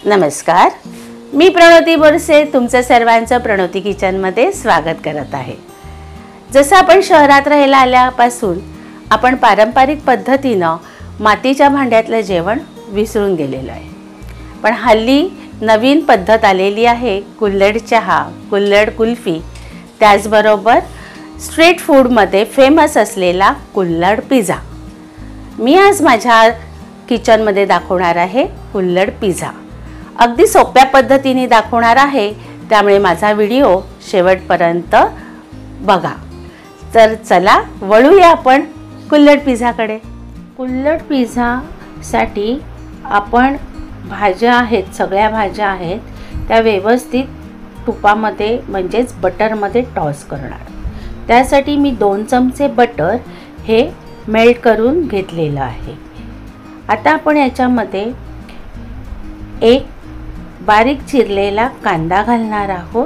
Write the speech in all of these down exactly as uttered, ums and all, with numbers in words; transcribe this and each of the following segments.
नमस्कार, मी प्रणोती बोरसे तुमचं सर्वांचं प्रणोती किचनमध्ये स्वागत करत आहे। जसं आपण शहरात राहायला आल्यापासून आपण पारंपरिक पद्धतीनं मातीच्या भांड्यातलं जेवण विसरून गेलेलो आहे, पण हल्ली नवीन पद्धत आलेली आहे कुल्हड चहा, कुल्हड कुल्फी, त्याचबरोबर स्ट्रीट फूडमध्ये फेमस असलेला कुल्हड पिझ्झा। मी आज माझ्या किचनमध्ये दाखवणार आहे कुल्हड पिझ्झा। अगदी सोप्या पद्धतीने दाखवणार आहे, त्यामुळे माझा व्हिडिओ शेवटपर्यंत बघा। तर चला वळूया आपण कुल्हड पिझ्झाकडे। कुल्हड पिझ्झासाठी आपण भाज्या आहेत, सगळ्या भाज्या आहेत त्या व्यवस्थित तुपामध्ये म्हणजेच बटरमध्ये टॉस करणार। त्यासाठी मी दोन चमचे बटर हे मेल्ट करून घेतलेलं आहे। आता आपण याच्यामध्ये एक बारीक चिरलेला कांदा घालणार आहोत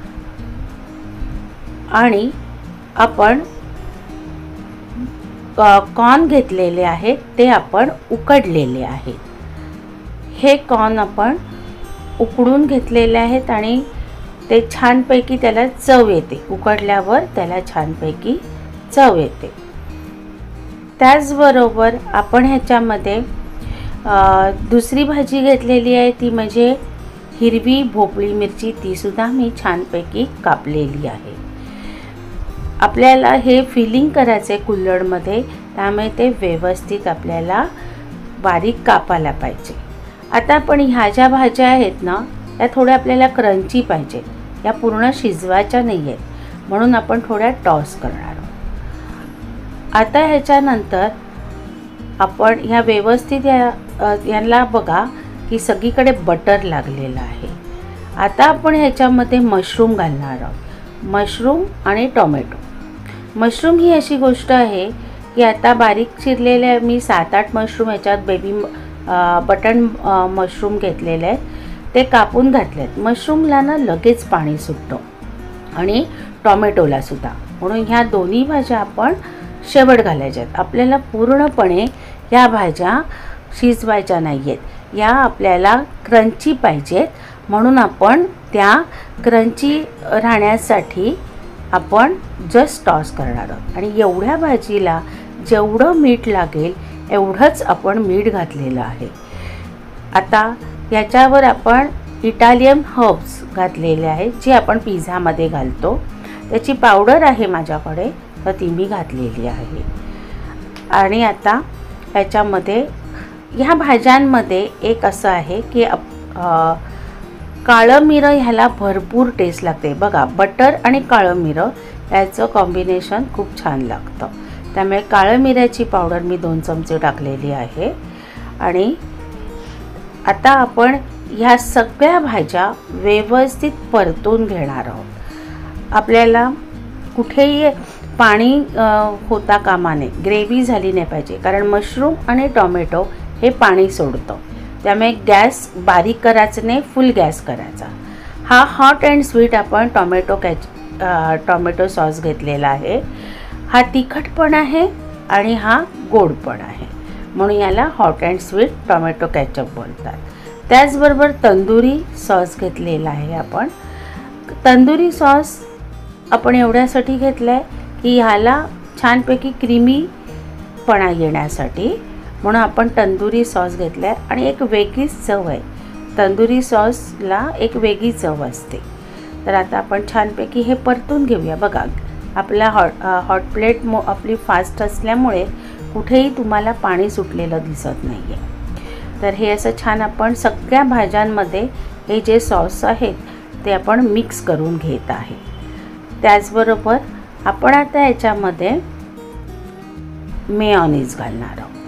आणि आपण कॉर्न घेतलेले आहेत ते आपण उकडलेले आहेत। हे कॉर्न आपण उकडून घेतलेले आहेत आणि ते छानपैकी त्याला चव येते, उकडल्यावर त्याला छानपैकी चव येते। त्याचबरोबर आपण ह्याच्यामध्ये दुसरी भाजी घेतलेली आहे, ती म्हणजे हिरवी भोपळी मिरची, ती सुद्धा मी छानपैकी कापलेली आहे। आपल्याला हे फिलिंग करायचे कुल्हडमध्ये, त्यामुळे ते व्यवस्थित आपल्याला बारीक कापायला पाहिजे। आता आपण ह्या ज्या भाज्या आहेत ना, त्या थोड्या आपल्याला क्रंची पाहिजे, या पूर्ण शिजवायच्या नाही आहेत, म्हणून आपण थोड्या टॉस करणार आहोत। आता ह्याच्यानंतर आपण ह्या व्यवस्थित या यांना बघा की सगळीकडे बटर लागलेलं आहे। आता आपण ह्याच्यामध्ये मशरूम घालणार आहोत, मशरूम आणि टोमॅटो। मशरूम ही अशी गोष्ट आहे की आता बारीक चिरलेले मी सात आठ मशरूम ह्याच्यात बेबी बटन मशरूम घेतलेले आहेत, ते कापून घातलेत। मशरूमला ना लगेच पाणी सुटतं आणि टोमॅटोला सुद्धा, म्हणून ह्या दोन्ही भाज्या आपण शेवट घालायच्या आहेत। आपल्याला पूर्णपणे ह्या भाज्या शिजवायच्या नाही आहेत, या आपल्याला क्रंची पाहिजेत, म्हणून आपण त्या क्रंची राहण्यासाठी आपण जस्ट टॉस करणार आहोत। आणि एवढ्या भाजीला जेवढं मीठ लागेल एवढंच आपण मीठ घातलेलं आहे। आता याच्यावर आपण इटालियन हर्ब्स घातलेले आहेत, जे आपण पिझ्झामध्ये घालतो, त्याची पावडर आहे माझ्याकडे, तर ती मी घातलेली आहे। आणि आता याच्यामध्ये ह्या भाज्यांमध्ये एक असं आहे की काळं मिरं ह्याला भरपूर टेस्ट लागते बघा। बटर आणि काळं मिरं याचं कॉम्बिनेशन खूप छान लागतं, त्यामुळे काळं मिऱ्याची पावडर मी दोन चमचे टाकलेली आहे। आणि आता आपण ह्या सगळ्या भाज्या व्यवस्थित परतून घेणार आहोत। आपल्याला कुठेही पाणी होता कामा नये, ग्रेव्ही झाली नाही पाहिजे, कारण मशरूम आणि टोमॅटो हे पाणी सोडतं, त्यामुळे गॅस बारीक करायचं नाही, फुल गॅस करायचा। हा हॉट अँड स्वीट आपण टोमॅटो कॅच टोमॅटो सॉस घेतलेला आहे। हा तिखट पण आहे आणि हा गोड पण आहे, म्हणून याला hot and sweet tomato ketchup बोलतात। त्याचबरोबर तंदुरी सॉस घेतलेला आहे आपण। तंदुरी सॉस आपण एवढ्यासाठी घेतला आहे की ह्याला छानपैकी क्रीमीपणा येण्यासाठी, म्हणून आपण तंदुरी सॉस घेतला आहे। आणि एक वेगळीच चव आहे, तंदुरी सॉसला एक वेगळी चव असते। तर आता आपण छानपैकी हे परतून घेऊया। बघा आपला हॉट हॉट प्लेट मो आपली फास्ट असल्यामुळे कुठेही तुम्हाला पाणी सुटलेलं दिसत नाही आहे। तर हे असं छान आपण सगळ्या भाज्यांमध्ये हे जे सॉस आहेत ते आपण मिक्स करून घेत आहे। त्याचबरोबर आपण आता याच्यामध्ये मेयोनीज घालणार आहोत।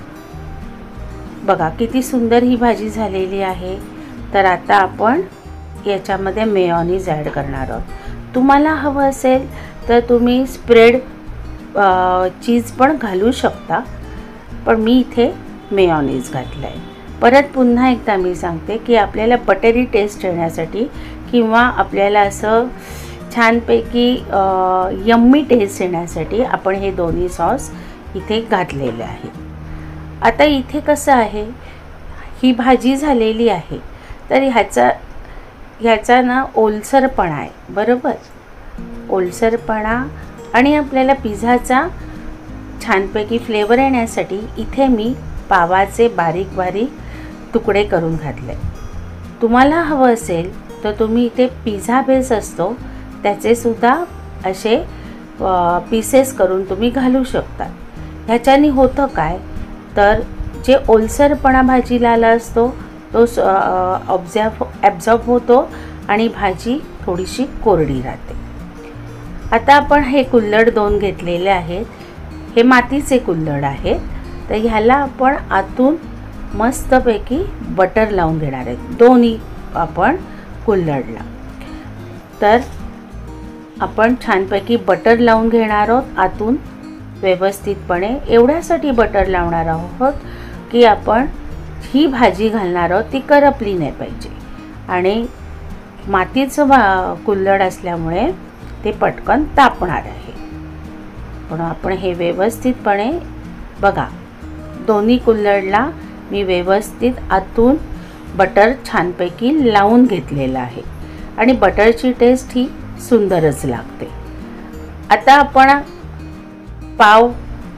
बघा किती सुंदर ही भाजी झालेली आहे। तर आता आपण याच्यामध्ये मेयोनीज ॲड करणार आहोत। तुम्हाला हवं असेल तर तुम्ही स्प्रेड चीज पण घालू शकता, पण मी इथे मेयोनीज घातलं आहे। परत पुन्हा एकदा मी सांगते की आपल्याला बटरी टेस्ट येण्यासाठी किंवा आपल्याला असं छानपैकी यम्मी टेस्ट येण्यासाठी आपण हे दोन्ही सॉस इथे घातलेले आहेत। आता इथे कसं आहे, ही भाजी झालेली आहे, तर ह्याचा ह्याचा ना ओलसरपणा आहे, बरोबर, ओलसरपणा आणि आपल्याला पिझ्झाचा छानपैकी फ्लेवर येण्यासाठी इथे मी पावाचे बारीक बारीक तुकडे करून घातले. तुम्हाला हवं असेल तर तुम्ही इथे पिझ्झा बेस असतो त्याचे सुद्धा असे पीसेस करून तुम्ही घालू शकता. ह्याच्याने होतं काय तर जे ओलसरपणा भाजीला आला असतो तो ऑब्झर्व ॲब्झॉर्ब होतो आणि भाजी थोडीशी कोरडी राहते. आता आपण हे कुल्हड दोन घेतलेले आहेत, हे मातीचे कुल्हड आहेत. तर ह्याला आपण आतून मस्तपैकी बटर लावून घेणार आहेत दोन्ही आपण कुल्हडला. तर आपण छानपैकी बटर लावून घेणार आहोत आतून व्यवस्थितपणे. एवढ्यासाठी बटर लावणार आहोत की आपण ही भाजी घालणार आहोत ती करपली नाही पाहिजे आणि मातीचं भा कुल्हड असल्यामुळे ते पटकन तापणार आहे. पण आपण हे व्यवस्थितपणे बघा, दोन्ही कुल्हडला मी व्यवस्थित आतून बटर छानपैकी लावून घेतलेलं आहे आणि बटरची टेस्ट ही सुंदरच लागते. आता आपण पाव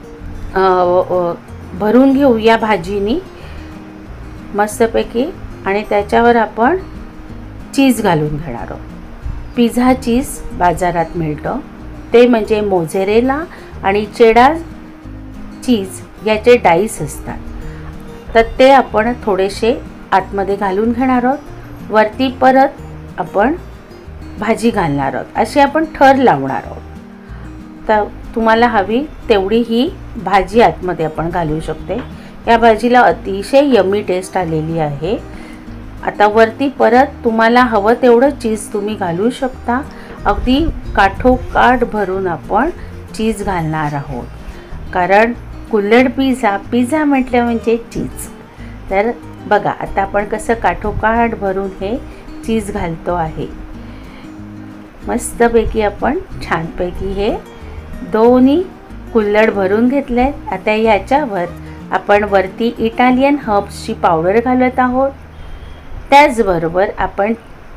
भरून घेऊ या भाजीनी मस्तपैकी आणि त्याच्यावर आपण चीज घालून घेणार आहोत. पिझ्झा चीज बाजारात मिळतं ते म्हणजे मोझेरेला आणि चेडार चीज याचे डाईस असतात. तर ते आपण थोडेसे आतमध्ये घालून घेणार आहोत. वरती परत आपण भाजी घालणार आहोत, अशी आपण थर लावणार आहोत. तर तुम्हाला हवी तेवढी ही भाजी आतमध्ये आपण घालू शकते. या भाजीला अतिशय यमी टेस्ट आलेली आहे. आता वरती परत तुम्हाला हवं तेवढं चीज तुम्ही घालू शकता. अगदी काठोकाठ भरून आपण चीज घालणार आहोत, कारण कुल्हड पिझ्झा पिझ्झा म्हटलं म्हणजे चीज. तर बघा आता आपण कसं काठोकाठ भरून हे चीज घालतो आहे. मस्तपैकी आपण छानपैकी हे दोन्ही कुल्हड भरून घेतले. आता याच्यावर आपण वरती इटालियन हर्ब्सची पावडर घालत आहोत. त्याचबरोबर आपण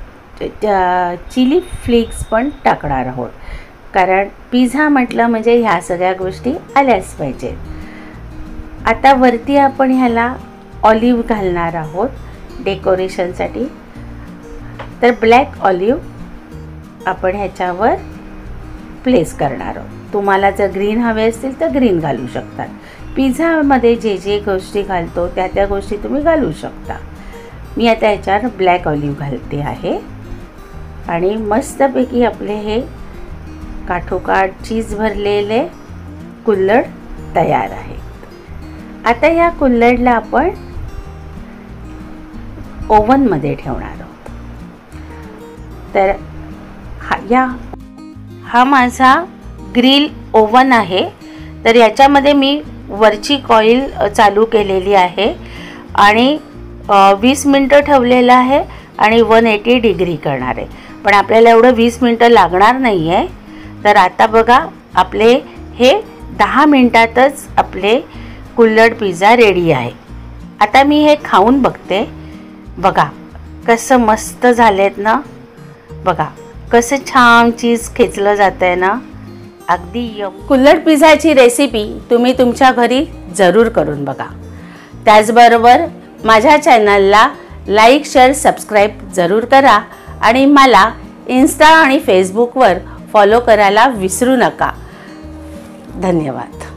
चिली फ्लेक्स पण टाकणार आहोत, कारण पिझ्झा म्हटलं म्हणजे ह्या सगळ्या गोष्टी आल्याच पाहिजेत. आता वरती आपण ह्याला ऑलिव्ह घालणार आहोत डेकोरेशनसाठी. तर ब्लॅक ऑलिव्ह आपण ह्याच्यावर प्लेस करणार आहोत. तुम्हाला जर ग्रीन हवे असतील तर ग्रीन घालू शकतात. पिझ्झामध्ये जे जे गोष्टी घालतो त्या त्या गोष्टी तुम्ही घालू शकता. मी आता ह्याच्यावर ब्लॅक ऑलिव्ह घालते आहे आणि मस्तपैकी आपले हे काठोकाठ चीज भरलेले कुल्हड तयार आहे. आता या कुल्हडला आपण ओव्हनमध्ये ठेवणार आहोत. तर हा या हा माझा ग्रिल ओव्हन आहे. तर याच्यामध्ये मी वरची कॉईल चालू केलेली आहे आणि वीस मिनटं ठेवलेलं आहे आणि वन एटी डिग्री करणार आहे. पण आपल्याला एवढं वीस मिनटं लागणार नाही आहे. तर आता बघा आपले हे दहा मिनटातच आपले कुल्हड पिझ्झा रेडी आहे. आता मी हे खाऊन बघते. बघा कसं मस्त झालेत ना. बघा कसं छान चीज खेचलं जातं आहे ना, अगदी यम. कुल्हड पिझ्झाची रेसिपी तुम्ही तुमच्या घरी जरूर करून बघा. त्याचबरोबर माझ्या चॅनलला लाईक शेअर सबस्क्राईब जरूर करा आणि मला इन्स्टा आणि फेसबुकवर फॉलो करायला विसरू नका. धन्यवाद.